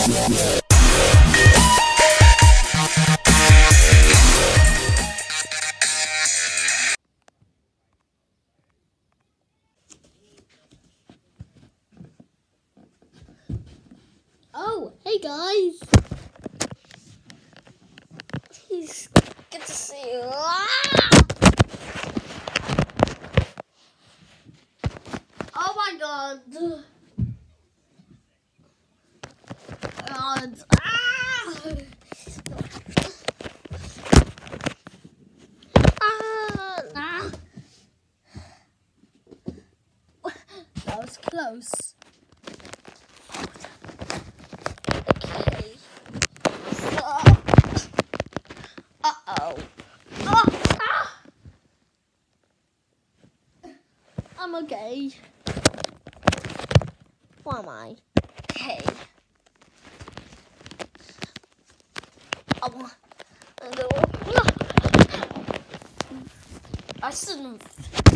Oh, hey guys! It's good to see you. Oh my god! God. Nah. That was close. Okay. So, uh-oh. I'm okay. Where am I? Okay. I shouldn't